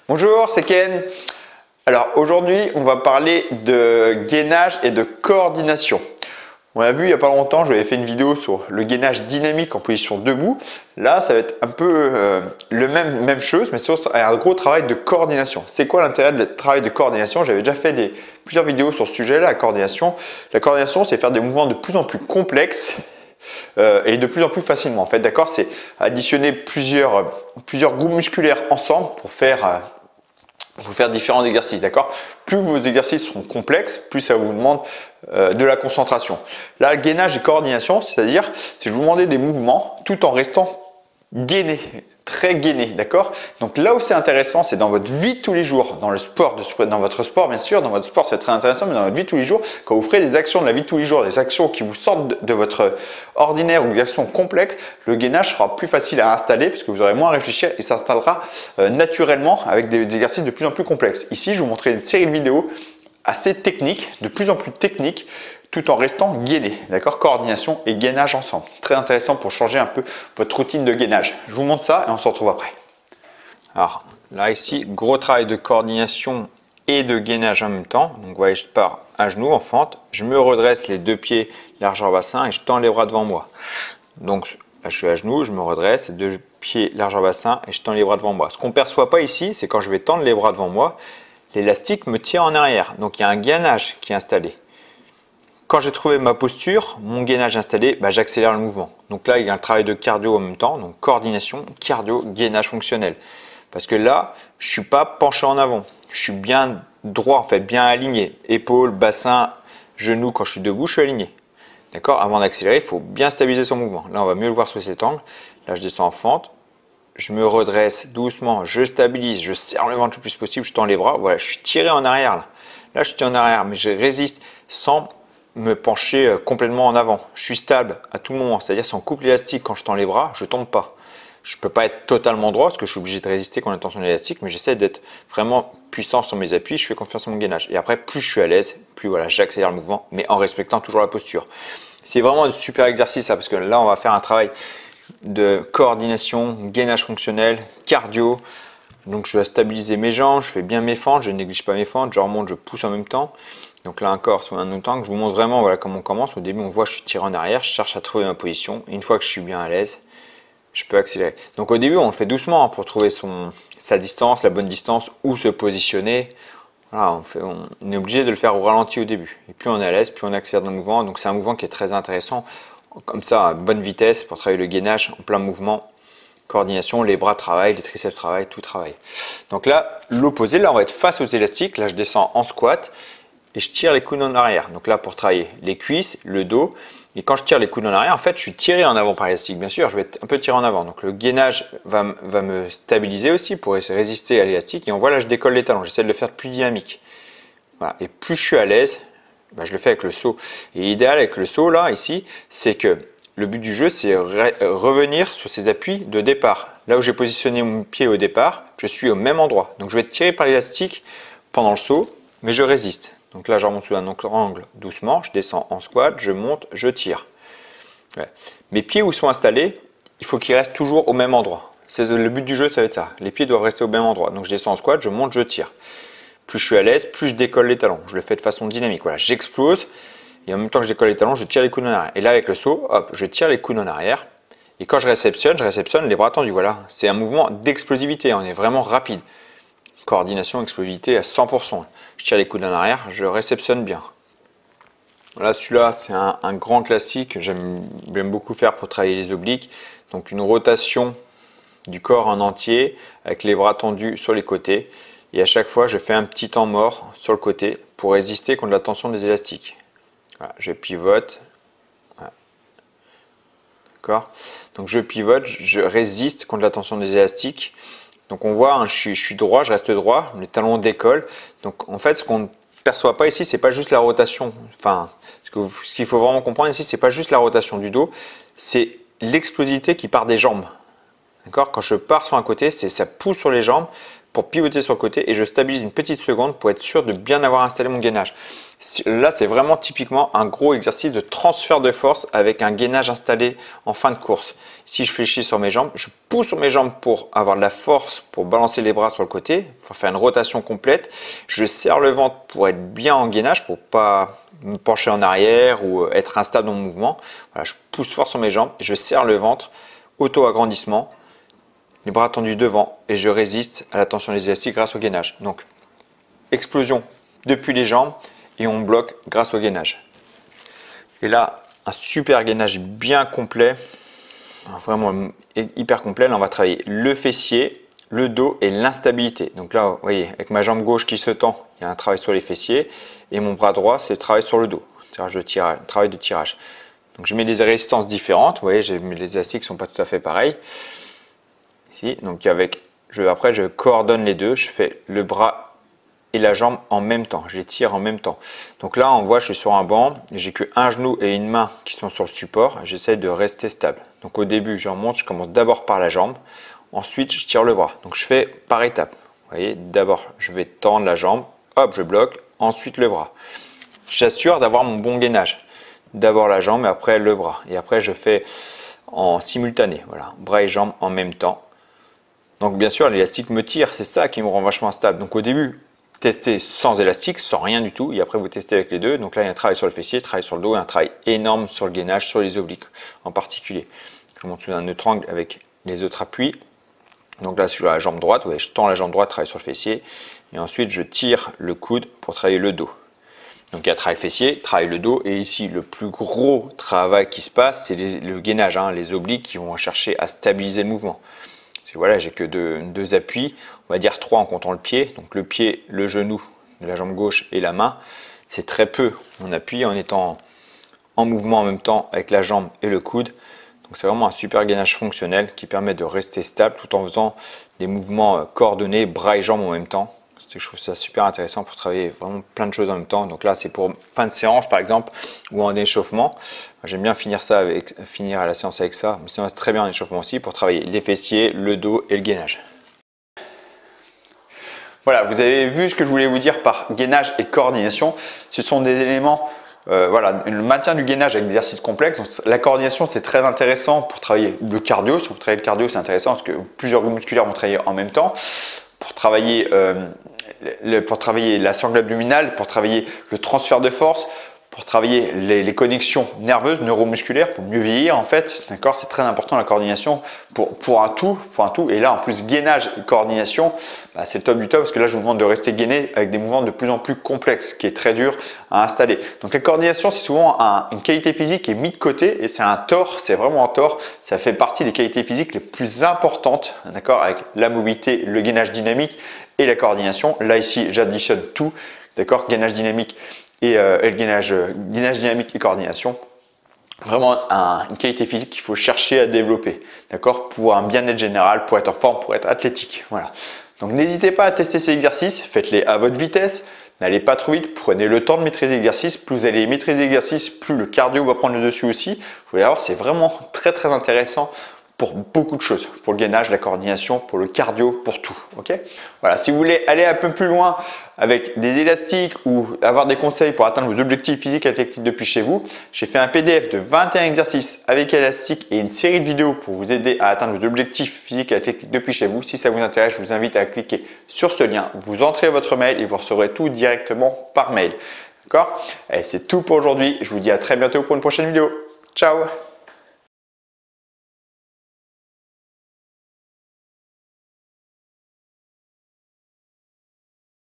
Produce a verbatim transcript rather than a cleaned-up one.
Bonjour, c'est Ken. Alors aujourd'hui, on va parler de gainage et de coordination. On a vu il n'y a pas longtemps, j'avais fait une vidéo sur le gainage dynamique en position debout. Là, ça va être un peu euh, le même, même chose, mais c'est un gros travail de coordination. C'est quoi l'intérêt de travail de coordination? J'avais déjà fait des, plusieurs vidéos sur ce sujet-là, la coordination. La coordination, c'est faire des mouvements de plus en plus complexes euh, et de plus en plus facilement. En fait, d'accord, c'est additionner plusieurs, plusieurs groupes musculaires ensemble pour faire euh, Pour faire différents exercices, d'accord? Plus vos exercices seront complexes, plus ça vous demande euh, de la concentration. Là, gainage et coordination, c'est-à-dire, c'est vous demander des mouvements tout en restant gainé, très gainé, d'accord? Donc là où c'est intéressant, c'est dans votre vie de tous les jours, dans le sport, dans votre sport bien sûr, dans votre sport c'est très intéressant, mais dans votre vie de tous les jours, quand vous ferez des actions de la vie de tous les jours, des actions qui vous sortent de, de votre ordinaire ou des actions complexes, le gainage sera plus facile à installer parce que vous aurez moins à réfléchir et s'installera euh, naturellement avec des, des exercices de plus en plus complexes. Ici, je vous montrerai une série de vidéos assez techniques, de plus en plus techniques, tout en restant gainé, d'accord? Coordination et gainage ensemble. Très intéressant pour changer un peu votre routine de gainage. Je vous montre ça et on se retrouve après. Alors là ici, gros travail de coordination et de gainage en même temps. Donc vous voyez, je pars à genoux en fente, je me redresse les deux pieds largeur bassin et je tends les bras devant moi. Donc là je suis à genoux, je me redresse, deux pieds largeur bassin et je tends les bras devant moi. Ce qu'on ne perçoit pas ici, c'est quand je vais tendre les bras devant moi, l'élastique me tire en arrière. Donc il y a un gainage qui est installé. Quand j'ai trouvé ma posture, mon gainage installé, bah, j'accélère le mouvement. Donc là, il y a un travail de cardio en même temps, donc coordination, cardio, gainage fonctionnel. Parce que là, je ne suis pas penché en avant, je suis bien droit en fait, bien aligné. Épaules, bassin, genoux, quand je suis debout, je suis aligné. D'accord? Avant d'accélérer, il faut bien stabiliser son mouvement. Là, on va mieux le voir sous cet angle. Là, je descends en fente, je me redresse doucement, je stabilise, je serre le ventre le plus possible, je tends les bras. Voilà, je suis tiré en arrière là. Là, je suis tiré en arrière, mais je résiste sans me pencher complètement en avant. Je suis stable à tout moment, c'est-à-dire si on coupe l'élastique quand je tends les bras, je ne tombe pas. Je ne peux pas être totalement droit parce que je suis obligé de résister quand on est tension l'élastique, mais j'essaie d'être vraiment puissant sur mes appuis, je fais confiance en mon gainage. Et après, plus je suis à l'aise, plus voilà, j'accélère le mouvement, mais en respectant toujours la posture. C'est vraiment un super exercice ça, parce que là, on va faire un travail de coordination, gainage fonctionnel, cardio. Donc je vais stabiliser mes jambes, je fais bien mes fentes, je ne néglige pas mes fentes, je remonte, je pousse en même temps. Donc là encore, sur un autre angle, je vous montre vraiment voilà, comment on commence. Au début, on voit que je suis tiré en arrière, je cherche à trouver ma position. Et une fois que je suis bien à l'aise, je peux accélérer. Donc au début, on le fait doucement hein, pour trouver son, sa distance, la bonne distance, où se positionner. Voilà, on, fait, on est obligé de le faire au ralenti au début. Et plus on est à l'aise, plus on accélère dans le mouvement. Donc c'est un mouvement qui est très intéressant. Comme ça, à bonne vitesse pour travailler le gainage en plein mouvement. Coordination, les bras travaillent, les triceps travaillent, tout travaille. Donc là, l'opposé, là on va être face aux élastiques. Là je descends en squat. Et je tire les coudes en arrière. Donc là, pour travailler les cuisses, le dos. Et quand je tire les coudes en arrière, en fait, je suis tiré en avant par l'élastique. Bien sûr, je vais être un peu tiré en avant. Donc le gainage va, va me stabiliser aussi pour résister à l'élastique. Et on voit là, je décolle les talons. J'essaie de le faire plus dynamique. Voilà. Et plus je suis à l'aise, ben, je le fais avec le saut. Et l'idéal avec le saut, là, ici, c'est que le but du jeu, c'est re revenir sur ces appuis de départ. Là où j'ai positionné mon pied au départ, je suis au même endroit. Donc je vais être tiré par l'élastique pendant le saut, mais je résiste. Donc là, je remonte sous un autre angle doucement, je descends en squat, je monte, je tire. Ouais. Mes pieds où sont installés, il faut qu'ils restent toujours au même endroit. C'est le but du jeu, ça va être ça. Les pieds doivent rester au même endroit. Donc je descends en squat, je monte, je tire. Plus je suis à l'aise, plus je décolle les talons. Je le fais de façon dynamique. Voilà, j'explose et en même temps que je décolle les talons, je tire les coudes en arrière. Et là, avec le saut, hop, je tire les coudes en arrière. Et quand je réceptionne, je réceptionne les bras tendus. Voilà, c'est un mouvement d'explosivité. On est vraiment rapide. Coordination, explosivité à cent pour cent. Je tire les coudes en arrière, je réceptionne bien. Voilà, celui-là, c'est un, un grand classique. J'aime beaucoup faire pour travailler les obliques. Donc une rotation du corps en entier avec les bras tendus sur les côtés. Et à chaque fois, je fais un petit temps mort sur le côté pour résister contre la tension des élastiques. Voilà, je pivote. Voilà. D'accord. Donc je pivote, je résiste contre la tension des élastiques. Donc on voit, hein, je, suis, je suis droit, je reste droit, les talons décollent. Donc en fait, ce qu'on ne perçoit pas ici, c'est pas juste la rotation. Enfin, ce qu'il ce qu'il faut vraiment comprendre ici, c'est pas juste la rotation du dos, c'est l'explosivité qui part des jambes. D'accord? Quand je pars sur un côté, c'est ça pousse sur les jambes pour pivoter sur le côté et je stabilise une petite seconde pour être sûr de bien avoir installé mon gainage. Là, c'est vraiment typiquement un gros exercice de transfert de force avec un gainage installé en fin de course. Si je fléchis sur mes jambes, je pousse sur mes jambes pour avoir de la force, pour balancer les bras sur le côté, pour faire une rotation complète. Je serre le ventre pour être bien en gainage, pour pas me pencher en arrière ou être instable dans mon mouvement. Voilà, je pousse fort sur mes jambes, et je serre le ventre, auto-agrandissement, les bras tendus devant et je résiste à la tension des élastiques grâce au gainage. Donc, explosion depuis les jambes. Et on bloque grâce au gainage. Et là, un super gainage bien complet, vraiment hyper complet. Là, on va travailler le fessier, le dos et l'instabilité. Donc là, vous voyez, avec ma jambe gauche qui se tend, il y a un travail sur les fessiers. Et mon bras droit, c'est le travail sur le dos. C'est-à-dire je tire, travail de tirage. Donc je mets des résistances différentes. Vous voyez, les élastiques ne sont pas tout à fait pareils. Ici, donc avec, je, après, je coordonne les deux. Je fais le bras et la jambe en même temps, je les tire en même temps. Donc là, on voit, je suis sur un banc, j'ai qu'un genou et une main qui sont sur le support. J'essaie de rester stable. Donc au début, je remonte, je commence d'abord par la jambe. Ensuite, je tire le bras. Donc je fais par étapes. Vous voyez, d'abord, je vais tendre la jambe. Hop, je bloque. Ensuite, le bras. J'assure d'avoir mon bon gainage. D'abord la jambe et après le bras. Et après, je fais en simultané. Voilà, bras et jambes en même temps. Donc bien sûr, l'élastique me tire. C'est ça qui me rend vachement stable. Donc au début, tester sans élastique, sans rien du tout, et après vous testez avec les deux. Donc là, il y a un travail sur le fessier, un travail sur le dos et un travail énorme sur le gainage, sur les obliques en particulier. Je monte sous un neutre angle avec les autres appuis. Donc là, sur la jambe droite, vous voyez, je tends la jambe droite, travaille sur le fessier, et ensuite je tire le coude pour travailler le dos. Donc il y a travail fessier, travail le dos, et ici le plus gros travail qui se passe, c'est le gainage, hein, les obliques qui vont chercher à stabiliser le mouvement. Voilà, j'ai que deux, deux appuis, on va dire trois en comptant le pied. Donc le pied, le genou de la jambe gauche et la main, c'est très peu. On appuie en étant en mouvement en même temps avec la jambe et le coude. Donc c'est vraiment un super gainage fonctionnel qui permet de rester stable tout en faisant des mouvements coordonnés, bras et jambes en même temps. Je trouve ça super intéressant pour travailler vraiment plein de choses en même temps. Donc là, c'est pour fin de séance par exemple ou en échauffement. J'aime bien finir ça avec finir à la séance avec ça, mais c'est très bien en échauffement aussi pour travailler les fessiers, le dos et le gainage. Voilà, vous avez vu ce que je voulais vous dire par gainage et coordination. Ce sont des éléments, euh, voilà, le maintien du gainage avec des exercices complexes. Donc, la coordination, c'est très intéressant pour travailler le cardio. Si vous travaillez le cardio, c'est intéressant parce que plusieurs groupes musculaires vont travailler en même temps. Pour travailler, euh, le, pour travailler la sangle abdominale, pour travailler le transfert de force, pour travailler les, les connexions nerveuses, neuromusculaires, pour mieux vieillir en fait, d'accord, c'est très important la coordination pour, pour un tout, pour un tout. Et là en plus gainage et coordination, bah, c'est le top du top parce que là je vous demande de rester gainé avec des mouvements de plus en plus complexes, qui est très dur à installer. Donc la coordination c'est souvent un, une qualité physique qui est mise de côté et c'est un tort, c'est vraiment un tort. Ça fait partie des qualités physiques les plus importantes, d'accord, avec la mobilité, le gainage dynamique et la coordination. Là ici j'additionne tout, d'accord, gainage dynamique. Et, euh, et le gainage, euh, gainage dynamique et coordination, vraiment un, une qualité physique qu'il faut chercher à développer, d'accord, pour un bien-être général, pour être en forme, pour être athlétique. Voilà. Donc n'hésitez pas à tester ces exercices, faites-les à votre vitesse, n'allez pas trop vite, prenez le temps de maîtriser l'exercice. Plus vous allez maîtriser l'exercice, plus le cardio va prendre le dessus aussi. Vous allez voir, c'est vraiment très très intéressant pour beaucoup de choses, pour le gainage, la coordination, pour le cardio, pour tout. Ok, voilà, si vous voulez aller un peu plus loin avec des élastiques ou avoir des conseils pour atteindre vos objectifs physiques et athlétiques depuis chez vous, j'ai fait un P D F de vingt et un exercices avec élastique et une série de vidéos pour vous aider à atteindre vos objectifs physiques et athlétiques depuis chez vous. Si ça vous intéresse, je vous invite à cliquer sur ce lien, vous entrez votre mail et vous recevrez tout directement par mail. D'accord? Et c'est tout pour aujourd'hui. Je vous dis à très bientôt pour une prochaine vidéo. Ciao!